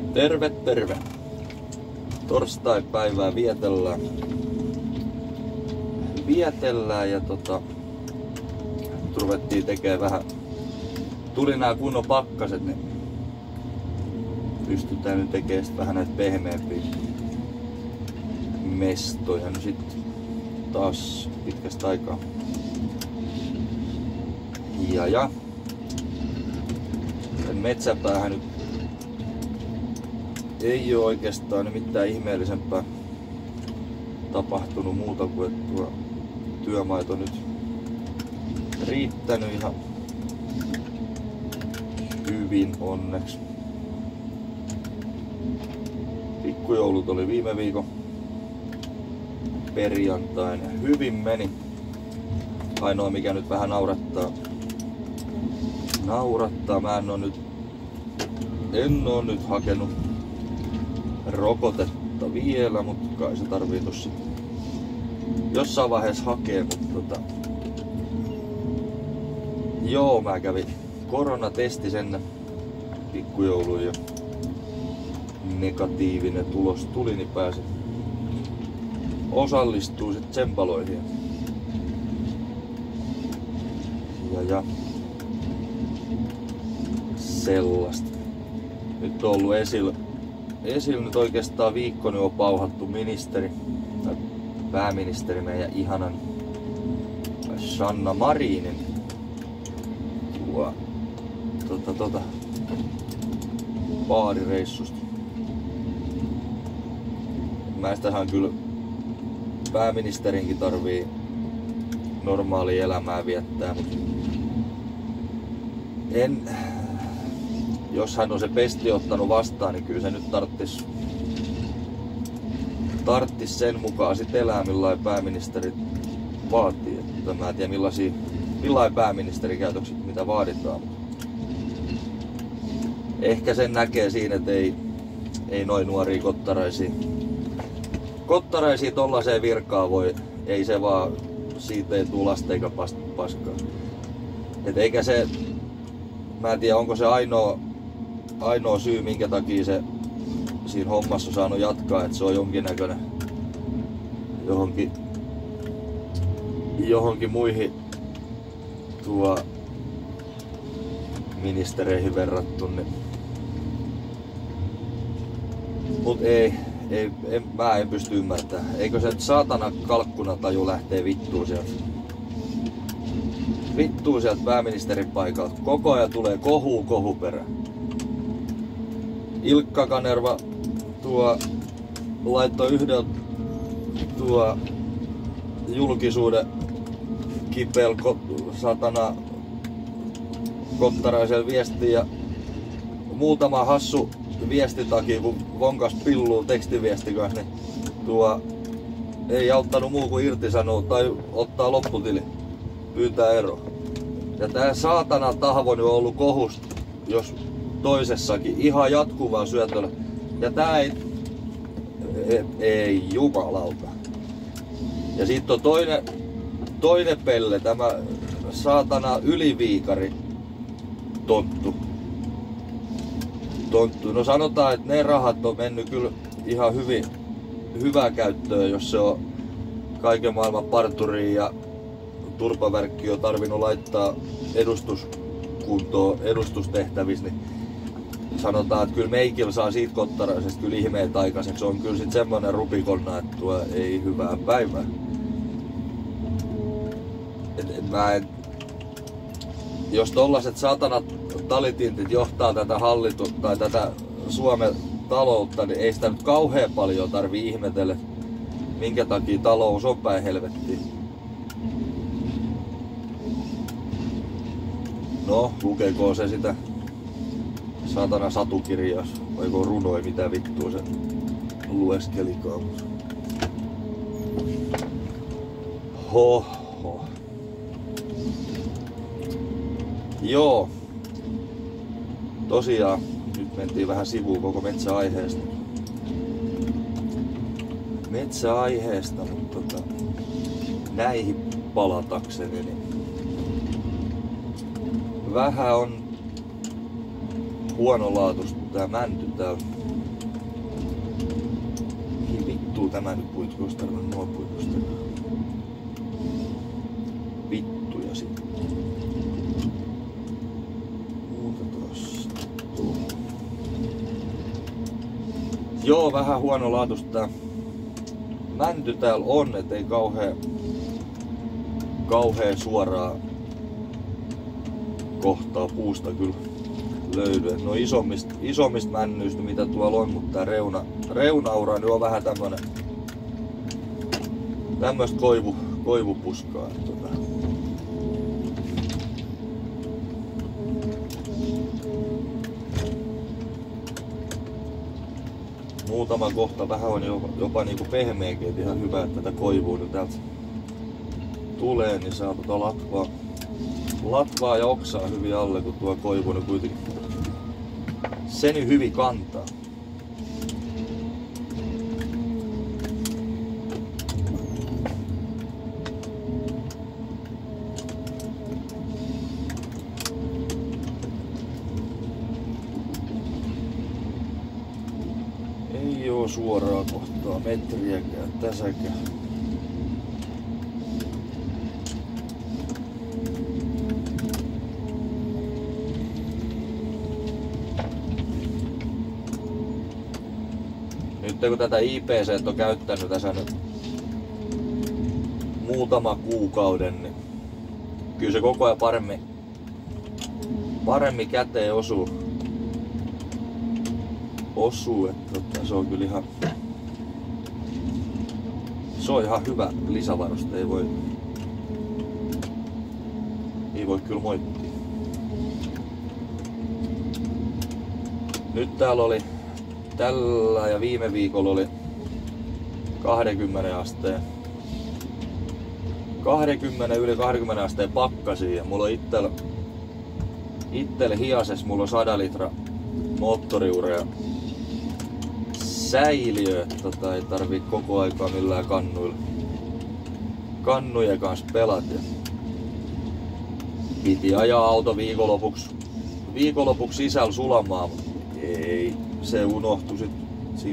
Terve, terve! Torstai-päivää vietellään ja ruvettiin tekemään vähän. Tuli nää kunnon pakkaset, niin pystytään nyt tekemään vähän näitä pehmeämpiä mestoja. No sit taas pitkästä aikaa. Ja metsäpäähän nyt ei oo oikeastaan mitään ihmeellisempää tapahtunut muuta kuin että tuo työmaito nyt riittänyt ihan hyvin onneksi. Pikkujoulut oli viime viikon perjantaina ja hyvin meni. Ainoa mikä nyt vähän naurattaa, mä en oo nyt hakenut rokotetta vielä, mutta kai se tarvii tossa jossain vaiheessa hakea, mutta joo, mä kävin koronatesti sen pikkujouluun ja negatiivinen tulos tuli, niin pääsin osallistuu sit tsempaloihin. Ja sellaista. Nyt on ollut esillä nyt oikeastaan viikko, niin on pauhattu pääministeri meidän ihanan Sanna Marinin baarireissusta. Mäistähän kyllä pääministerinkin tarvii normaalia elämää viettää, mutta jos hän on se pesti ottanut vastaan, niin kyllä se nyt tarttis sen mukaan sit elää, millainen pääministeri vaatii. Että mä en tiedä millainen pääministerikäytökset mitä vaaditaan. Ehkä sen näkee siinä, että ei noin nuoria kottaraisia tollaseen virkaan voi, ei se vaan, siitä ei tuu lasta eikä paskaa. Et eikä se, mä en tiedä onko se ainoa syy minkä takia se siinä hommassa on saanut jatkaa, että se on jonkinnäköinen johonkin muihin ministereihin verrattuna. Niin. Mut mä en pysty ymmärtämään. Eikö se saatana kalkkunataju lähtee vittuun sieltä pääministerin paikalta. Koko ajan tulee kohu perään. Ilkka Kanerva laittoi yhden julkisuuden kipel satana kottaraisella viestiin ja muutama hassu viestitakia kun vonkas pilluun tekstiviesti kanssa, niin ei auttanut muu kuin irtisanoa tai ottaa lopputili, pyytää ero. Ja tää saatana tahvoni on ollut kohus, jos toisessakin, ihan jatkuvaa syötöllä. Ja tää ei jumalauta. Ja sit on toinen pelle, tämä saatana yliviikari tonttu. No sanotaan, että ne rahat on mennyt kyllä ihan hyvää käyttöön, jos se on kaiken maailman parturiin ja turpavärkki on tarvinnut laittaa edustuskuntoon edustustehtävissä, niin sanotaan, että kyllä meikillä saa siitä kottaraisesta kyllä ihmeet aikaiseksi. On kyllä sit semmonen rupikonna, että tuo ei hyvää päivää. Jos tollaset satanat talitintit johtaa tätä tai tätä Suomen taloutta, niin ei sitä nyt kauhean paljon tarvii ihmetellä, minkä takia talous on päin helvettiin. No, lukeeko se sitä saatana satukirjaa, vaiko runoi mitä vittua se lueskelikaan. Hoho. Joo. Tosiaan, nyt mentiin vähän sivuun koko metsäaiheesta, mutta näihin palatakseni, niin vähän on huonolaatuista tää mänty täällä vittuu tämä nyt puitko, olisi tarvinnut nuo puikosta. Vittuja sitten. Muuta tossa. Joo, vähän huono laatusta tää mänty täällä on, et ei kauhea suoraa kohtaa puusta kyllä löydy. No isommista männyistä mitä tuolla on, mutta tää reunaura niin on vähän tämmöstä koivupuskaa. Muutama kohta vähän on jopa niinku pehmeäkin, et ihan hyvä, että tätä koivua nyt täältä tulee, niin saa latvaa ja oksaa hyvin alle, kun tuo koivu niin kuitenkin sen hyvin kantaa. Ei oo suoraa kohtaa metriäkään tässäkään. Nyt kun tätä IPC on käyttänyt tässä nyt muutama kuukauden, niin kyllä se koko ajan paremmin käteen osuu, että se on kyllä ihan hyvä lisävaruste, ei voi kyllä moittia. Nyt täällä oli tällä ja viime viikolla oli 20 asteen. yli 20 asteen pakkasia ja mulla on itselle hiases, mulla on 100 litra moottoriurea säiliö, että ei tarvii koko aikaa millään kannujen kanssa pelata. Piti ajaa auto viikonlopuksi sisällä sulamaan, mutta ei, se unohtui sit siinä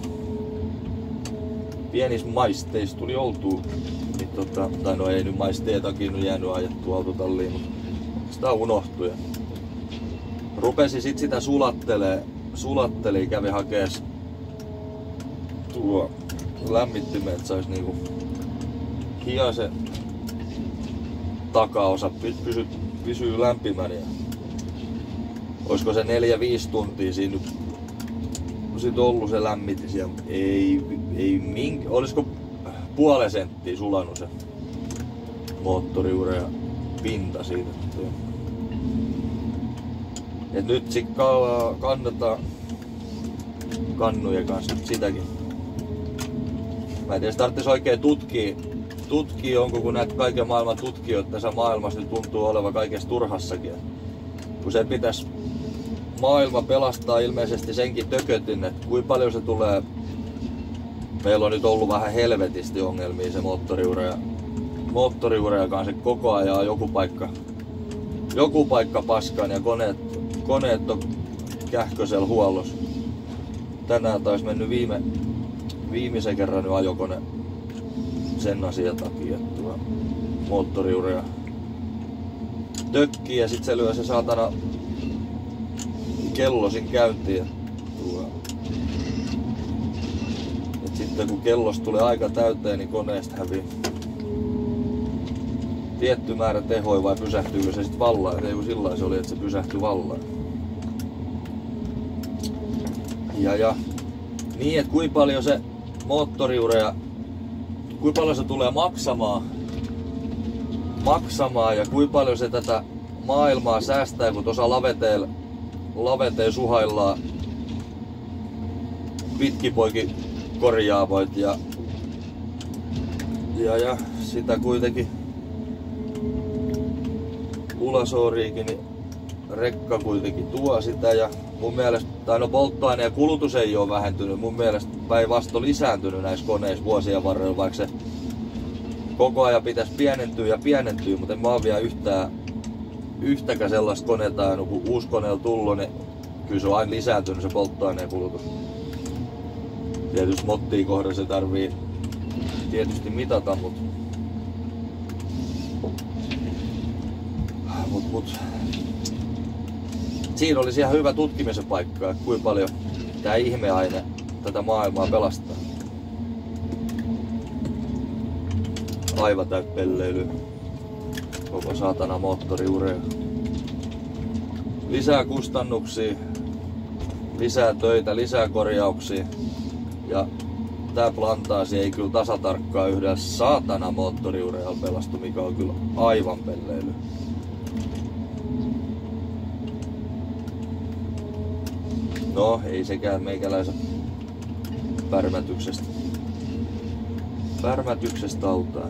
pienissä maisteissa tuli oltua. Niin tai no ei nyt maisteetakin nyt jäänyt ajettua autotalliin, mutta sitä unohtui. Ja rupesi sit sitä sulatteli, kävi hakees tuo lämmittimen, että sais niinku hiasen takaosa pysyy lämpimänä. Ja olisiko se 4-5 tuntia siinä nyt sit ollut se lämmitys ja olisiko puolen senttiä sulanut se moottoriure ja pinta siitä. Et nyt sit kannataan kannujen kanssa sitäkin. Mä en tiedä, tarvitsisi oikein tutkia onko, kun näitä kaiken maailman tutkijoita tässä maailmassa nyt tuntuu olevan kaikessa turhassakin. Kun se pitäisi maailma pelastaa ilmeisesti senkin tökötin, että kuinka paljon se tulee. Meillä on nyt ollut vähän helvetisti ongelmia se moottoriure kanssa koko ajan joku paikka paskan ja koneet on kähköisellä huollossa. Tänään taisi mennyt viimeisen kerran nyt ajokone sen asian takia, että tuo moottoriurea tökkii ja sit se lyö se saatana kellosin käyntiin. Et sitten kun kellosta tulee aika täyteen, niin koneesta hävii tietty määrä tehoja vai pysähtyykö se sit vallaan. Ei kun sillä se oli, että se pysähtyi vallaan. Ja niin, että kuinka paljon se moottoriurea, kuinka paljon se tulee maksamaan ja kuinka paljon se tätä maailmaa säästää, kun tuossa laveteen suhaillaan pitkipoikin korjaamoit ja sitä kuitenkin Ulasooriikin niin rekka kuitenkin tuo sitä ja mun mielestä, tai no polttoaineen kulutus ei ole vähentynyt, mun mielestä päinvastoin lisääntynyt näissä koneissa vuosien varrella, vaikka se koko ajan pitäisi pienentyä, mutta en mä oon vielä yhtäkään sellaista koneita, kun uusi kone on tullut, niin kyllä se on aina lisääntynyt se polttoaineen kulutus. Tietysti mottiin kohden se tarvii tietysti mitata, mut siinä olisi ihan hyvä tutkimisen paikka, että kuinka paljon tää ihmeaine tätä maailmaa pelastaa. Aivan täyttä pelleilyä. Koko saatana moottoriurheilu. Lisää kustannuksia, lisää töitä, lisää korjauksia. Ja tää plantaasi ei kyllä tasatarkkaan yhdellä saatana moottoriurheilun pelastu, mikä on kyllä aivan pelleily. No, ei sekään meikäläisen pärmätyksestä autaa.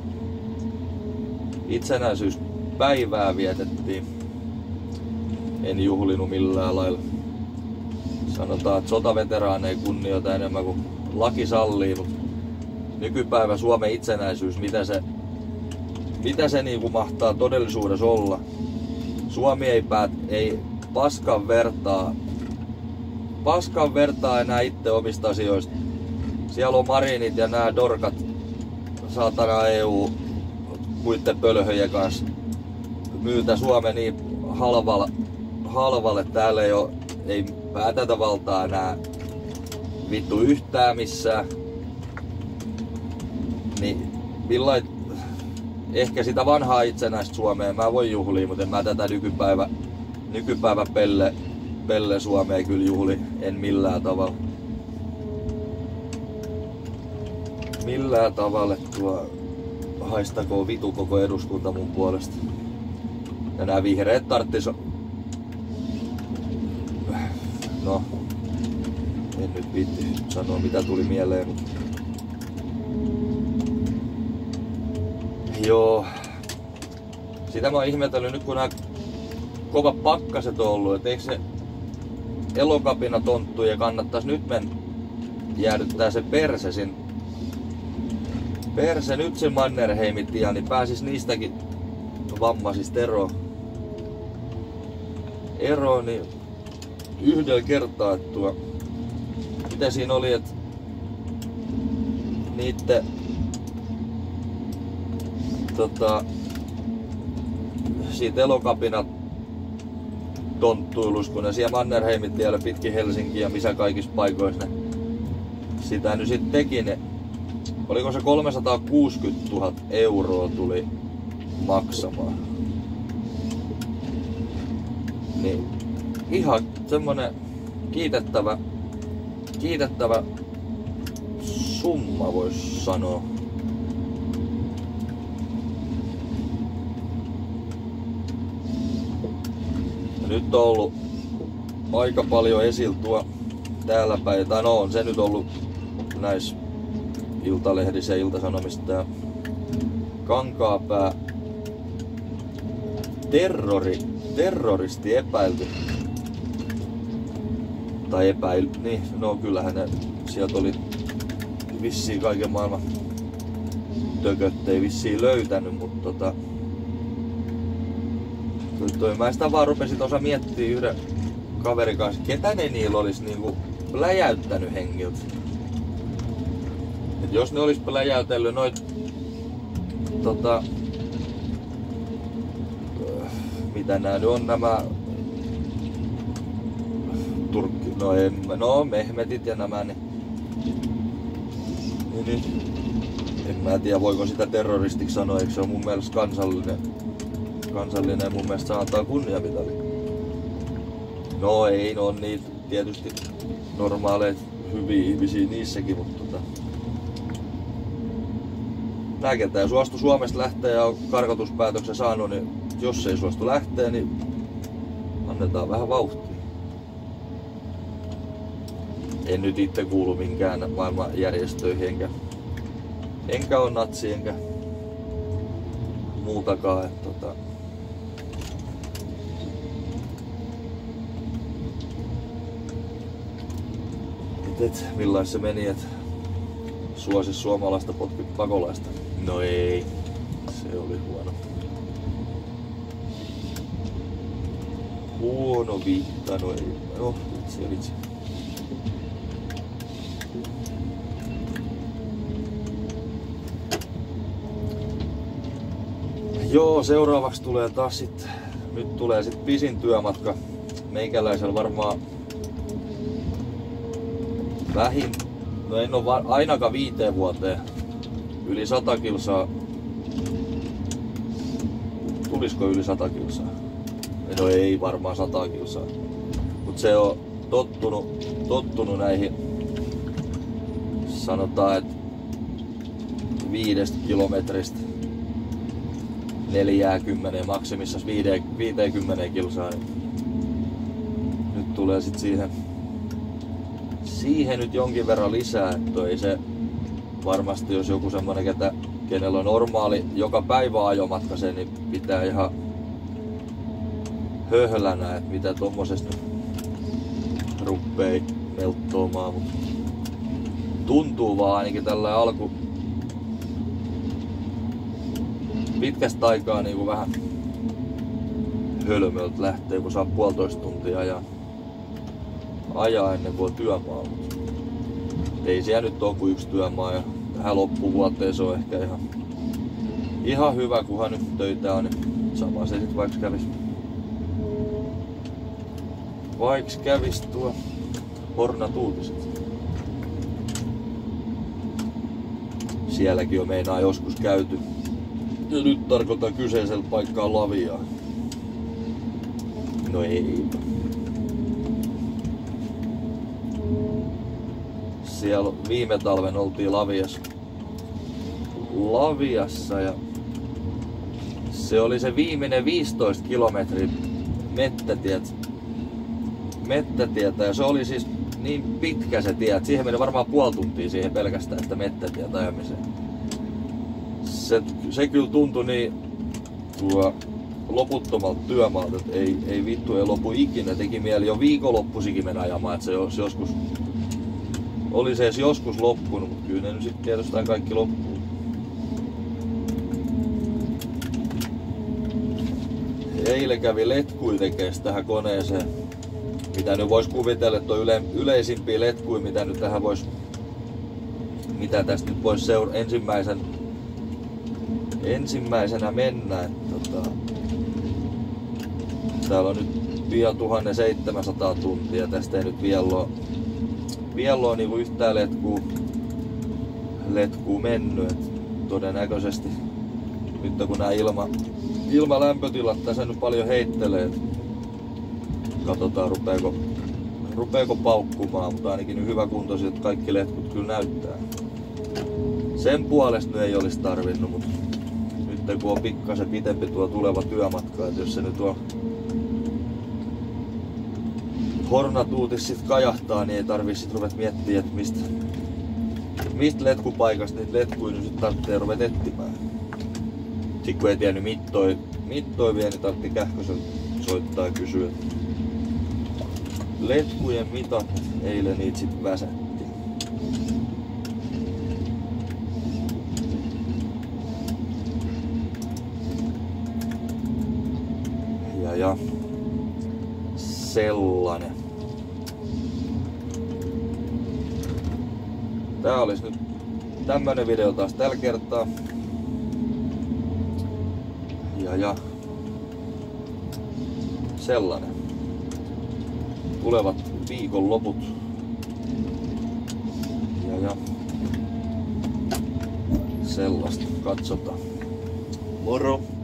Itsenäisyyspäivää vietettiin. En juhlinut millään lailla. Sanotaan, että sotaveteraaneja kunnioita enemmän kuin laki sallii, mutta nykypäivä Suomen itsenäisyys, mitä se niinku mahtaa todellisuudessa olla. Suomi ei paskan vertaa enää itse omista asioista. Siellä on Marinit ja nämä dorkat saatana EU muiden pölhöjen kanssa myytä Suomen niin halvalle. Täällä ei päätäntävaltaa enää vittu yhtään missään. Niin ehkä sitä vanhaa itsenäistä Suomea mä voin juhlia, mutta en mä tätä nykypäivä pelle Suomea kyllä juhli, en millään tavalla. Millään tavalla tuo haistakoon vitu koko eduskunta mun puolesta. Ja nää vihreät tarttis... No, en nyt viitti sanoa mitä tuli mieleen, mutta... Joo. Sitä mä oon ihmetellyt nyt kun nää kovat pakkaset on ollut, et eikö se Elokapina tonttu ja kannattais nyt jäädyttää se perse nyt se Mannerheimin-tie, niin pääsis niistäkin vammaisista eroon niin yhdellä kertaa, että mitä siinä oli, että niitte siitä Elokapina tonttuilus, kun ne siellä Mannerheimin tiellä pitkin Helsinkiä ja missä kaikissa paikoissa ne sitä nyt sit teki, ne oliko se 360 000 € tuli maksamaan. Niin ihan semmonen kiitettävä summa vois sanoa. Ja nyt on ollut aika paljon esillä täällä päin, tai no on se nyt ollut näissä Iltalehdissä ja Ilta-Sanomissa tää Kankaapää terroristi epäilty. Tai niin, no kyllähän ne sieltä oli vissiin kaiken maailman tököt ei vissiin löytänyt, mutta mä sitä vaan rupesin tuossa miettimään yhden kaverin kanssa, ketä ne niillä olisi niinku läjäyttänyt hengiltä. Et jos ne olis läjäytellyt noit mitä nää nyt on nämä Mehmetit ja nämä niin en mä tiedä voiko sitä terroristiksi sanoa, eikö se on mun mielestä kansallinen mun mielestä saa antaa kunniamitali. No ei, no on niitä tietysti normaaleita hyviä ihmisiä niissäkin, mutta nää ketä ei suostu Suomesta lähteä ja on karkotuspäätöksen saanut, niin jos ei suostu lähteä, niin annetaan vähän vauhtia. En nyt itse kuulu minkään maailman järjestöihin, enkä ole natsi, enkä muutakaan. Millais se meni, että suosi suomalaista potkut pakolaista? No ei, se oli huono. Huono vihta, no ei. No, vitsi. Joo, seuraavaksi tulee taas nyt tulee pisin työmatka. Meikäläisellä varmaan no en ole ainakaan 5 vuoteen. Yli 100 kilsaa. Tulisko yli 100 kilsaa? No ei varmaan 100 kilsaa. Mut se on tottunut näihin, sanotaan, että 5 kilometristä 40, maksimissaan 50 kilsaa. Niin nyt tulee sit siihen nyt jonkin verran lisää, että ei se varmasti, jos joku semmonen, kenellä on normaali joka päivä ajomatka sen, niin pitää ihan höhlänä, että mitä tommosesta nyt ruppei melttoomaan, mutta tuntuu vaan ainakin tällä pitkästä aikaa niin kuin vähän hölmöltä lähtee, kun saa 1,5 tuntia ajaa ennen kuin on työmaa. Ei siellä nyt ole kuin 1 työmaa ja tähän loppuvuoteen se on ehkä ihan hyvä, kunhan nyt töitä on, niin sama se sit vaikka kävis tuo Hornet-uutiset. Sielläkin on meinaa joskus käyty. Ja nyt tarkoitan kyseisellä paikkaa Laviaa. No ei. Siellä viime talven oltiin Laviassa ja se oli se viimeinen 15 kilometrin mettätietä ja se oli siis niin pitkä se tie, että siihen meni varmaan 0,5 tuntia siihen pelkästään sitä mettätietä ajamiseen. Se kyllä tuntui niin loputtomalta työmaalta, että ei vittu ei lopu ikinä. Teki mieli jo viikonloppuisikin mennä ajamaan, että se joskus oli se edes joskus loppunut, mutta kyllä ne nyt sitten tietysti kaikki loppuu. Eilen kävi letkui tekes tähän koneeseen. Mitä nyt vois kuvitella, että on yleisimpiä letkuja, mitä nyt tähän mitä tästä nyt vois ensimmäisenä mennä. Täällä on nyt pian 1700 tuntia, tästä ei nyt vielä ole niinku yhtään letkuu mennyt. Et todennäköisesti nyt kun nämä ilmalämpötilat tässä nyt paljon heittelee, katsotaan rupeeko paukkumaan, mutta ainakin nyt hyväkuntoiset, että kaikki letkut kyllä näyttää. Sen puolesta nyt ei olisi tarvinnut, mutta nyt kun on pikkasen pitempi tuo tuleva työmatka, että jos se nyt on Hornet-uutis sit kajahtaa, niin ei tarvitse sit ruveta miettiä, että mistä letkupaikasta niitä letkuja nyt tarvitsee ruveta etsimään. Sitten kun ei tiennyt mittoi vielä, niin tarvitsi Kähkösen soittaa ja kysyä. Letkujen mitat, eilen niitä sit väsättiin. Ja sellainen. Tää olisi nyt tämmönen video taas tällä kertaa. Ja sellainen. Tulevat viikonloput. Ja sellaista. Katsotaan. Moro!